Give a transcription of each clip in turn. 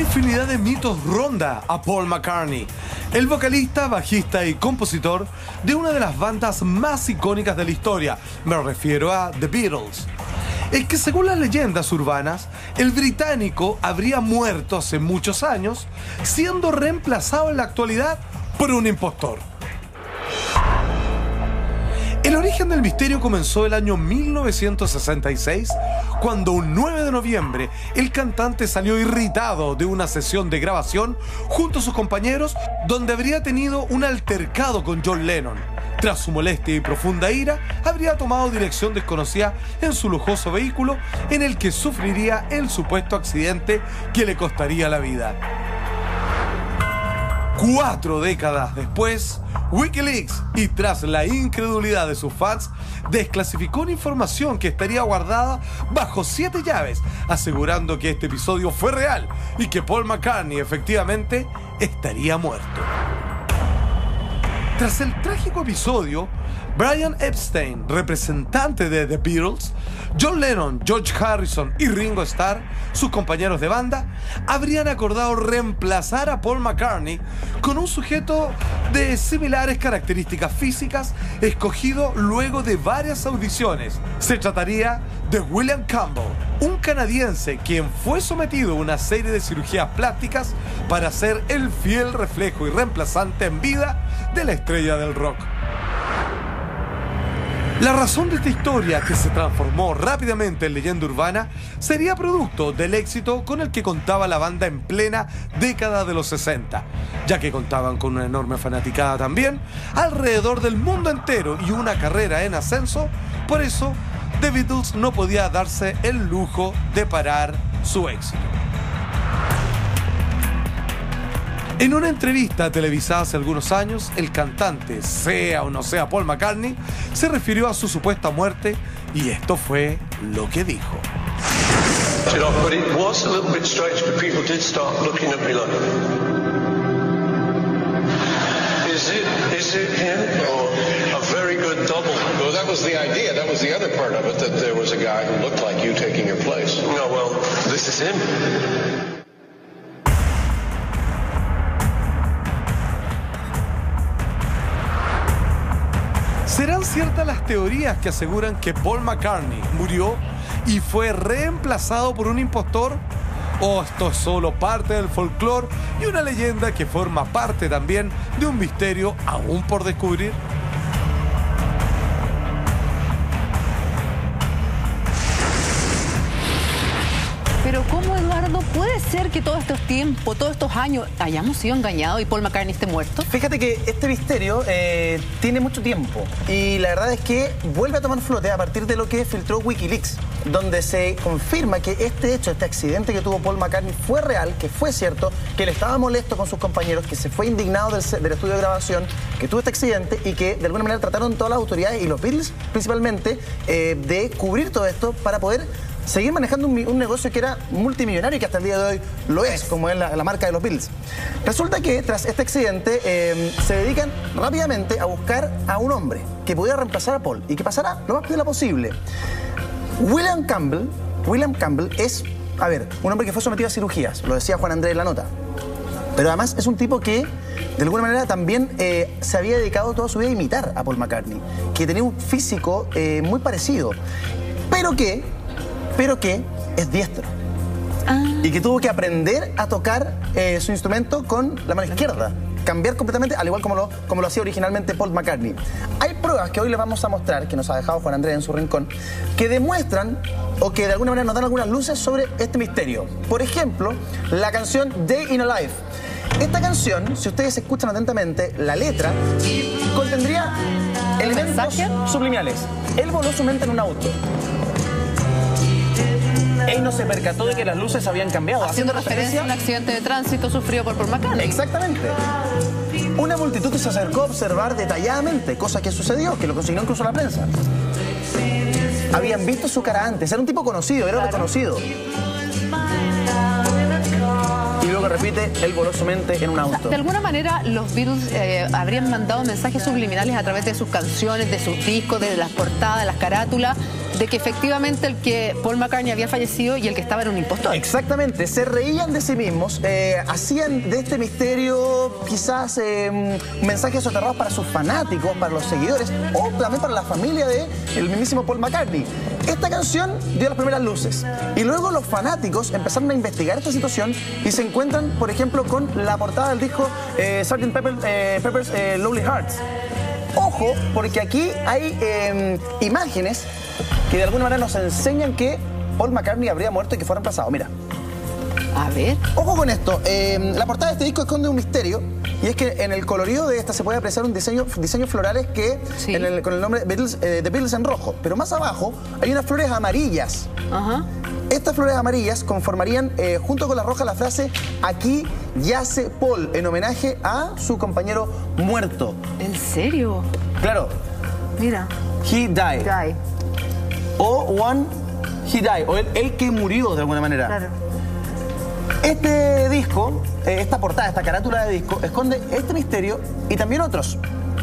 infinidad de mitos ronda a Paul McCartney, el vocalista, bajista y compositor de una de las bandas más icónicas de la historia. Me refiero a The Beatles. Es que según las leyendas urbanas, el británico habría muerto hace muchos años, siendo reemplazado en la actualidad por un impostor. El origen del misterio comenzó el año 1966, cuando un 9 de noviembre el cantante salió irritado de una sesión de grabación junto a sus compañeros, donde habría tenido un altercado con John Lennon. Tras su molestia y profunda ira, habría tomado dirección desconocida en su lujoso vehículo, en el que sufriría el supuesto accidente que le costaría la vida. 4 décadas después, Wikileaks, y tras la incredulidad de sus fans, desclasificó una información que estaría guardada bajo 7 llaves, asegurando que este episodio fue real y que Paul McCartney efectivamente estaría muerto. Tras el trágico episodio, Brian Epstein, representante de The Beatles, John Lennon, George Harrison y Ringo Starr, sus compañeros de banda, habrían acordado reemplazar a Paul McCartney con un sujeto de similares características físicas, escogido luego de varias audiciones. Se trataría de William Campbell, un canadiense quien fue sometido a una serie de cirugías plásticas para ser el fiel reflejo y reemplazante en vida de la estrella del rock. La razón de esta historia, que se transformó rápidamente en leyenda urbana, sería producto del éxito con el que contaba la banda en plena década de los 60, ya que contaban con una enorme fanaticada también alrededor del mundo entero y una carrera en ascenso. Por eso, The Beatles no podía darse el lujo de parar su éxito. En una entrevista televisada hace algunos años, el cantante, sea o no sea Paul McCartney, se refirió a su supuesta muerte y esto fue lo que dijo. You know, but it was a little bit strange because people did start looking at me like, is it him or a very good double? Well, that was the idea. That was the other part of it, that there was a guy who looked like you taking your place. No, well, this is him. ¿Serán ciertas las teorías que aseguran que Paul McCartney murió y fue reemplazado por un impostor? ¿O esto es solo parte del folclore y una leyenda que forma parte también de un misterio aún por descubrir? Pero ¿cómo, Eduardo, puede ser que todos estos tiempos, todos estos años, hayamos sido engañados y Paul McCartney esté muerto? Fíjate que este misterio tiene mucho tiempo y la verdad es que vuelve a tomar flote a partir de lo que filtró Wikileaks, donde se confirma que este hecho, este accidente que tuvo Paul McCartney fue real, que fue cierto, que él estaba molesto con sus compañeros, que se fue indignado del estudio de grabación, que tuvo este accidente y que de alguna manera trataron todas las autoridades y los Beatles principalmente de cubrir todo esto para poder seguir manejando un negocio que era multimillonario y que hasta el día de hoy lo es, como es la marca de los Beatles. Resulta que tras este accidente se dedican rápidamente a buscar a un hombre que pudiera reemplazar a Paul y que pasara lo más piola posible. William Campbell es, un hombre que fue sometido a cirugías, lo decía Juan Andrés en la nota. Pero además es un tipo que, de alguna manera, también se había dedicado toda su vida a imitar a Paul McCartney, que tenía un físico muy parecido, pero que es diestro. Y que tuvo que aprender a tocar su instrumento con la mano izquierda. Cambiar completamente, al igual como lo hacía originalmente Paul McCartney. Hay pruebas que hoy les vamos a mostrar, que nos ha dejado Juan Andrés en su rincón, que demuestran o que de alguna manera nos dan algunas luces sobre este misterio. Por ejemplo, la canción Day in a Life. Esta canción, si ustedes escuchan atentamente, la letra contendría elementos subliminales. Él voló su mente en un auto. Él no se percató de que las luces habían cambiado. Haciendo referencia a un accidente de tránsito sufrido por Paul McCartney. Exactamente. Una multitud se acercó a observar detalladamente, cosa que sucedió, que lo consignó incluso la prensa. Habían visto su cara antes, era un tipo conocido, era reconocido. Y luego repite, él voló su mente en un auto. O sea, de alguna manera los Beatles habrían mandado mensajes subliminales a través de sus canciones, de sus discos, de las portadas, de las carátulas, de que efectivamente el que Paul McCartney había fallecido y el que estaba era un impostor. Exactamente, se reían de sí mismos, hacían de este misterio quizás mensajes soterrados para sus fanáticos, para los seguidores o también para la familia del mismísimo Paul McCartney. Esta canción dio las primeras luces y luego los fanáticos empezaron a investigar esta situación y se encuentran, por ejemplo, con la portada del disco Sgt. Pepper's Lonely Hearts. Ojo, porque aquí hay imágenes que de alguna manera nos enseñan que Paul McCartney habría muerto y que fue reemplazado. Mira. A ver. Ojo con esto. La portada de este disco esconde un misterio y es que en el colorido de esta se puede apreciar un diseños florales que Sí. con el nombre The Beatles en rojo. Pero más abajo hay unas flores amarillas. Ajá. Estas flores amarillas conformarían junto con la roja la frase "Aquí yace Paul", en homenaje a su compañero muerto. ¿En serio? Claro, Mira. he died. Guy. O one he died, o el que murió de alguna manera. Claro. Este disco, esta portada, esta carátula de disco, esconde este misterio y también otros.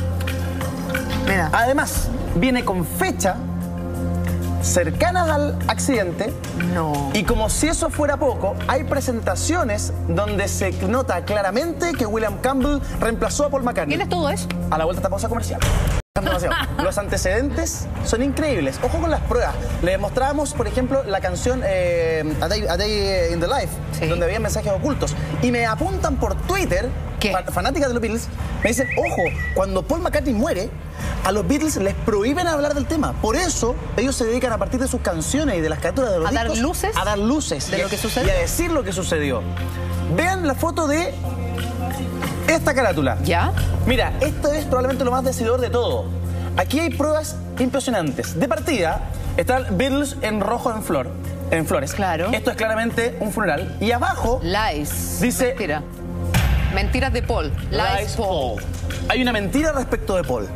Mira. Además, viene con fecha cercanas al accidente. No. Y como si eso fuera poco, hay presentaciones donde se nota claramente que William Campbell reemplazó a Paul McCartney. ¿Tienes todo eso? A la vuelta de esta pausa comercial. Los antecedentes son increíbles. Ojo con las pruebas. Les mostrábamos, por ejemplo, la canción A Day in the Life, Sí. donde había mensajes ocultos. Y me apuntan por Twitter, ¿Qué? fanáticas de los Beatles, me dicen, ojo, cuando Paul McCartney muere, a los Beatles les prohíben hablar del tema. Por eso, ellos se dedican a partir de sus canciones y de las caraturas de los ¿A dar discos, luces? a dar luces de y lo que sucedió? y a decir lo que sucedió. Vean la foto de esta carátula. ¿Ya? Mira, esto es probablemente lo más decidor de todo. Aquí hay pruebas impresionantes. De partida, están Beatles en rojo en flores. Claro. Esto es claramente un funeral. Y abajo Lies. Dice- Mentira. Mentiras de Paul. Lies Paul. hay una mentira respecto de Paul.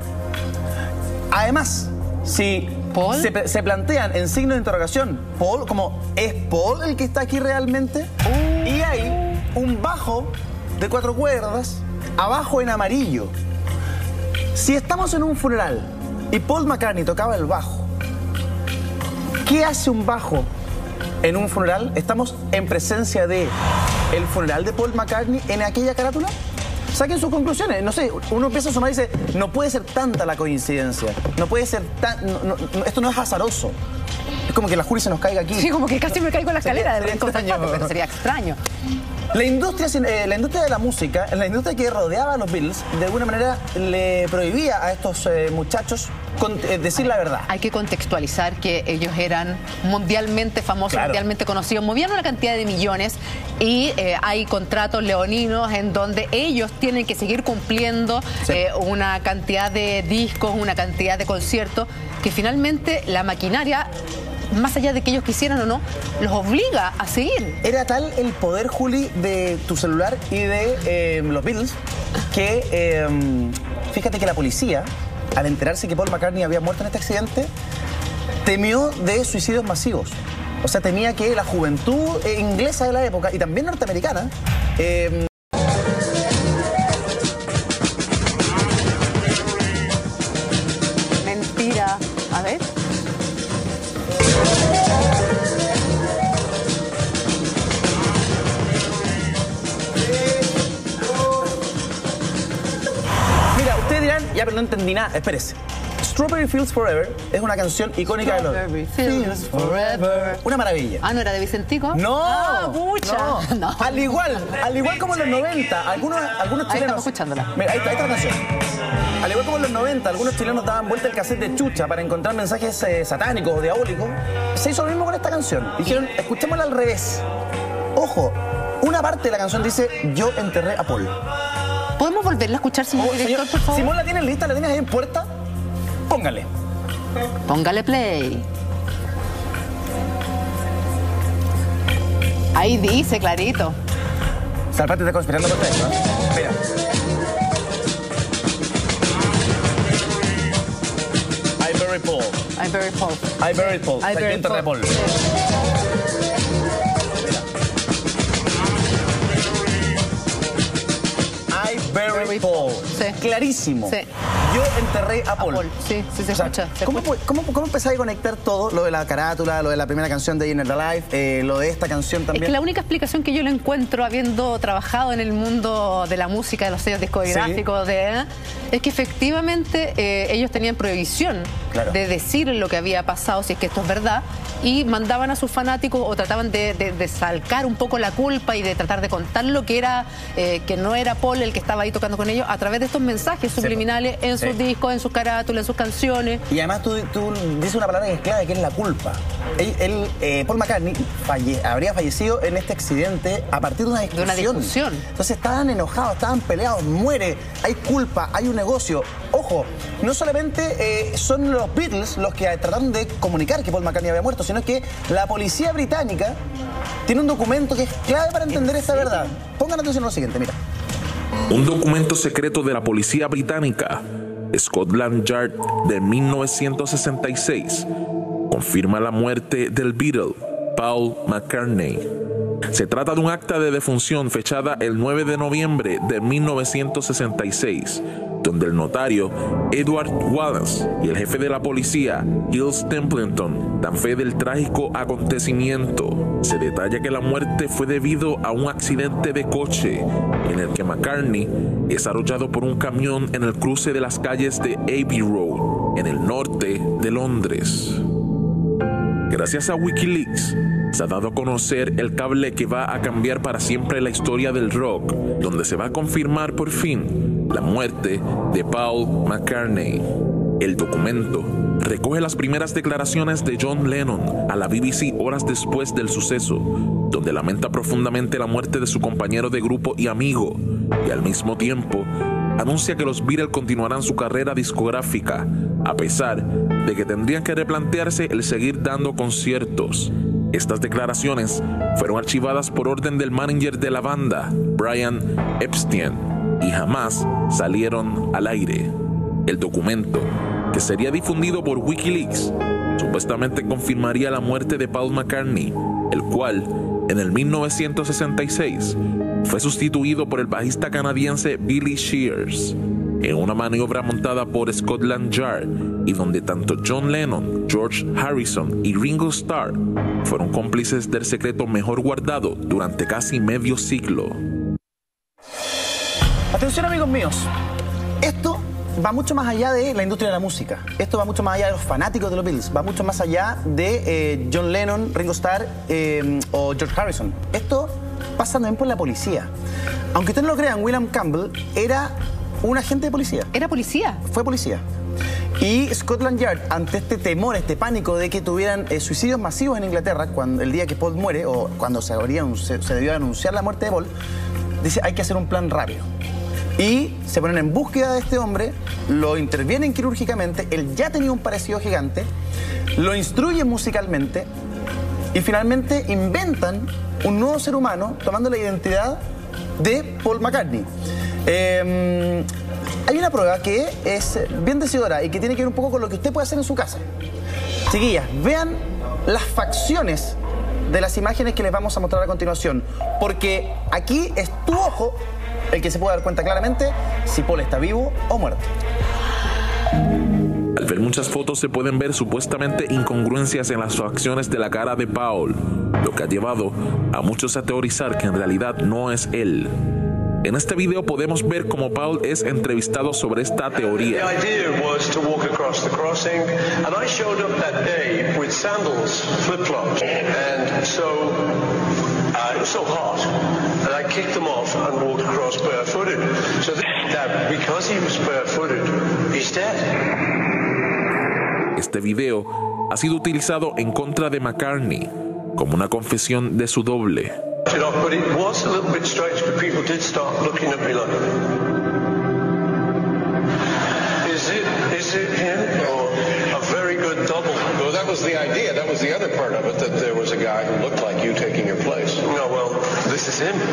Además, si ¿Paul? se plantean en signo de interrogación, Paul, como ¿es Paul el que está aquí realmente? Y hay un bajo de 4 cuerdas, abajo en amarillo. Si estamos en un funeral y Paul McCartney tocaba el bajo, ¿qué hace un bajo en un funeral? Estamos en presencia de el funeral de Paul McCartney en aquella carátula. Saquen sus conclusiones. No sé, uno empieza a sumar y dice, no puede ser tanta la coincidencia. No puede ser tan... esto no es azaroso. Es como que la Juli se nos caiga aquí. Sí, como que casi me caigo en la escalera Sería del extraño. pero sería extraño. La industria de la música, la industria que rodeaba a los Beatles, de alguna manera le prohibía a estos muchachos decir la verdad. Hay que contextualizar que ellos eran mundialmente famosos, Claro. mundialmente conocidos, movían una cantidad de millones y hay contratos leoninos en donde ellos tienen que seguir cumpliendo Sí. una cantidad de discos, una cantidad de conciertos, que finalmente la maquinaria, más allá de que ellos quisieran o no, los obliga a seguir. Era tal el poder, Juli, de tu celular y de los Beatles, que fíjate que la policía, al enterarse que Paul McCartney había muerto en este accidente, temió de suicidios masivos. O sea, temía que la juventud inglesa de la época y también norteamericana Mentira. A ver. Mira, ustedes dirán, ya pero no entendí nada, espérese. Strawberry Fields Forever es una canción icónica de los Strawberry Fields Forever. Una maravilla. Ah, ¿no era de Vicentico? No, Ah, pucha. no. No. Al igual como en los 90, algunos chilenos... estamos escuchándola. Mira, ahí está la canción. Al igual como en los 90, algunos chilenos daban vuelta el cassette de chucha para encontrar mensajes satánicos o diabólicos. Se hizo lo mismo con esta canción. Dijeron, escuchémosla al revés. Ojo, una parte de la canción dice, yo enterré a Paul. ¿Podemos volverla a escuchar, señor director, Señor, por favor? Simón, ¿la tienes lista? ¿La tienes ahí en puerta? Póngale. Póngale play. Ahí dice clarito. Salpate está conspirando contra esto, ¿eh? Mira. I buried Paul. I'm very Paul. I buried Paul. I Aquí buried enterré a Paul. Paul. I bury Paul. Sí. Clarísimo. Sí. Yo enterré a Paul. Sí, se O sea, escucha. ¿cómo empezáis a conectar todo? Lo de la carátula, lo de la primera canción de Inner the Life, lo de esta canción también. Es que la única explicación que yo le encuentro, habiendo trabajado en el mundo de la música, de los sellos discográficos, es que efectivamente ellos tenían prohibición de decir lo que había pasado, si es que esto es verdad, y mandaban a sus fanáticos o trataban de salcar un poco la culpa y de tratar de contar lo que era, que no era Paul el que estaba ahí tocando con ellos, a través de estos mensajes subliminales en sus discos, en sus carátulas, en sus canciones. Y además tú dices una palabra que es clave, que es la culpa. Paul McCartney habría fallecido en este accidente a partir de una discusión. Entonces estaban enojados, estaban peleados, muere, hay culpa, hay un negocio. Ojo, no solamente son los Beatles los que trataron de comunicar que Paul McCartney había muerto, sino que la policía británica tiene un documento que es clave para entender esta verdad. Pongan atención a lo siguiente, mira. Un documento secreto de la policía británica, Scotland Yard, de 1966, confirma la muerte del Beatle, Paul McCartney. Se trata de un acta de defunción fechada el 9 de noviembre de 1966, donde el notario Edward Wallace y el jefe de la policía, Giles Templeton, dan fe del trágico acontecimiento. Se detalla que la muerte fue debido a un accidente de coche en el que McCartney es arrollado por un camión en el cruce de las calles de Abbey Road, en el norte de Londres. Gracias a Wikileaks, se ha dado a conocer el cable que va a cambiar para siempre la historia del rock, donde se va a confirmar por fin la muerte de Paul McCartney. El documento recoge las primeras declaraciones de John Lennon a la BBC horas después del suceso, donde lamenta profundamente la muerte de su compañero de grupo y amigo, y al mismo tiempo anuncia que los Beatles continuarán su carrera discográfica, a pesar de que tendrían que replantearse el seguir dando conciertos. Estas declaraciones fueron archivadas por orden del manager de la banda, Brian Epstein, y jamás salieron al aire. El documento, que sería difundido por Wikileaks, supuestamente confirmaría la muerte de Paul McCartney, el cual, en el 1966, fue sustituido por el bajista canadiense Billy Shears, en una maniobra montada por Scotland Yard y donde tanto John Lennon, George Harrison y Ringo Starr fueron cómplices del secreto mejor guardado durante casi medio siglo. Atención, amigos míos, esto va mucho más allá de la industria de la música. Esto va mucho más allá de los fanáticos de los Beatles. Va mucho más allá de John Lennon, Ringo Starr o George Harrison. Esto pasa también por la policía. Aunque ustedes no lo crean, William Campbell era un agente de policía. ¿Era policía? Fue policía. Y Scotland Yard, ante este temor, este pánico de que tuvieran suicidios masivos en Inglaterra, el día que Paul muere, o cuando se debió anunciar la muerte de Paul, dice, hay que hacer un plan rápido. Y se ponen en búsqueda de este hombre, lo intervienen quirúrgicamente, él ya tenía un parecido gigante, lo instruyen musicalmente y finalmente inventan un nuevo ser humano tomando la identidad de Paul McCartney. Hay una prueba que es bien decidora y que tiene que ver un poco con lo que usted puede hacer en su casa. Chiquillas, vean las facciones de las imágenes que les vamos a mostrar a continuación, porque aquí es tu ojo el que se puede dar cuenta claramente si Paul está vivo o muerto. Al ver muchas fotos se pueden ver supuestamente incongruencias en las facciones de la cara de Paul, lo que ha llevado a muchos a teorizar que en realidad no es él. En este video podemos ver cómo Paul es entrevistado sobre esta teoría. The idea was to walk across the crossing, and I showed up that day with sandals, flip-flops, and so it was so hot, and I kicked them off and walked across barefooted. So that because he was barefooted, he's dead. Este video ha sido utilizado en contra de McCartney como una confesión de su doble. But it was a little bit strange because people did start looking at me like, is it him or a very good double? Well, that was the idea. That was the other part of it, that there was a guy who looked like you taking your place. No, well, this is him.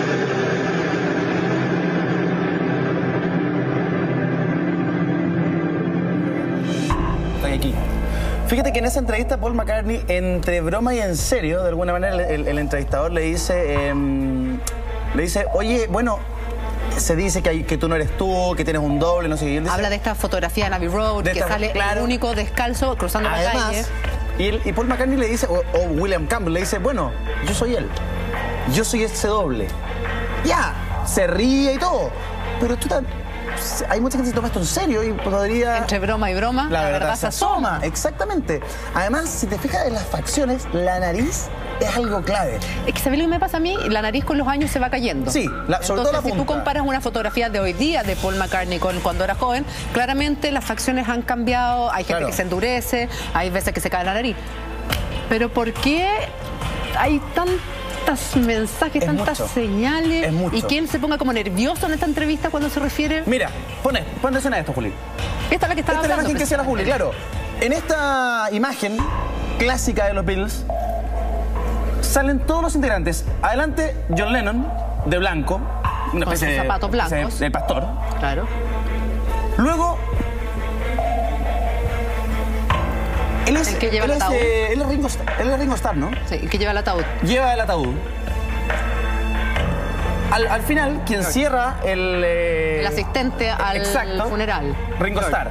Estoy aquí. Fíjate que en esa entrevista Paul McCartney, entre broma y en serio, de alguna manera el entrevistador le dice, oye, bueno, se dice que tú no eres tú, que tienes un doble, no sé qué. Habla de esta fotografía en Abbey Road, que sale el único descalzo cruzando la calle. Y Paul McCartney le dice, o William Campbell le dice, bueno, yo soy él. Yo soy ese doble. Ya, se ríe y todo. Pero hay mucha gente que se toma esto en serio y podría... Entre broma y broma, la verdad se asoma. Exactamente. Además, si te fijas en las facciones, la nariz es algo clave. Es que, ¿sabes lo que me pasa a mí? La nariz con los años se va cayendo. Sí, sobre todo la punta. Si tú comparas una fotografía de hoy día de Paul McCartney con cuando era joven, claramente las facciones han cambiado, hay gente que se endurece, hay veces que se cae la nariz. Pero ¿por qué hay tantos mensajes, tantas señales? Y quién se ponga como nervioso en esta entrevista cuando se refiere... Mira, pon atención a esto, Juli. Esta es la que estaba hablando. Esta es la imagen que hacía la Juli, claro. En esta imagen clásica de los Beatles salen todos los integrantes. Adelante, John Lennon, de blanco. Una especie de zapatos blancos. De pastor. Claro. Luego... Él es Ringo Starr, ¿no? Sí, el que lleva el ataúd. Lleva el ataúd. Al final, quien cierra el asistente al funeral. Ringo Starr.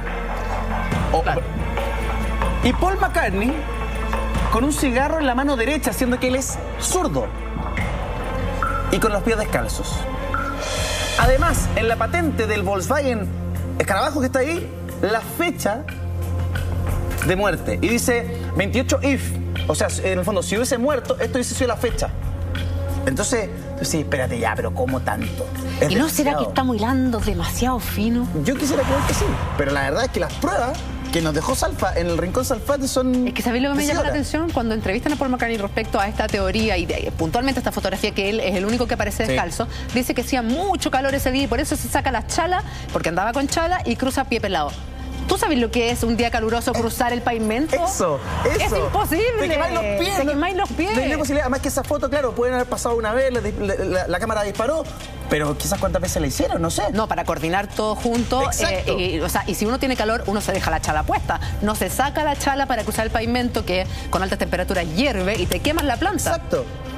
Y Paul McCartney con un cigarro en la mano derecha, siendo que él es zurdo. Y con los pies descalzos. Además, en la patente del Volkswagen Escarabajo que está ahí, la fecha de muerte. Y dice 28 if. O sea, en el fondo, si hubiese muerto, esto hubiese sido la fecha. Entonces, sí, espérate ya, pero ¿cómo tanto? ¿Y no será que estamos hilando demasiado fino? Yo quisiera creer que sí, pero la verdad es que las pruebas que nos dejó Salfa en el Rincón Salfate son... Es que ¿sabéis lo que me llama la atención? Cuando entrevistan a Paul McCartney respecto a esta teoría y puntualmente esta fotografía que él es el único que aparece descalzo, dice que hacía mucho calor ese día y por eso se saca la chala, porque andaba con chala y cruza a pie pelado. ¿Tú sabes lo que es un día caluroso cruzar el pavimento? Eso. Es imposible. Te quemáis los pies. Te quemáis los pies. No hay posibilidad. Además que esa foto, claro, pueden haber pasado una vez, la cámara disparó, pero quizás cuántas veces la hicieron, no sé. No, para coordinar todo junto. Y si uno tiene calor, uno se deja la chala puesta. No se saca la chala para cruzar el pavimento que con altas temperaturas hierve y te queman la planta. Exacto.